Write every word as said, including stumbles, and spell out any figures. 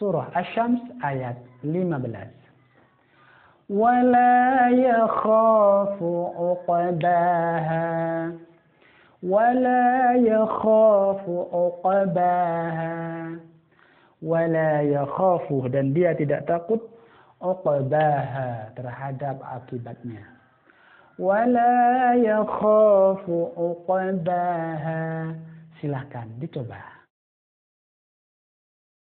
Surah Asy-Syams ayat lima belas. Wala yakhafu uqbaha. Wala yakhafu uqbaha. Wala yakhafu, dan dia tidak takut uqbaha, terhadap akibatnya. Wala yakhafu uqbaha. Silakan dicoba.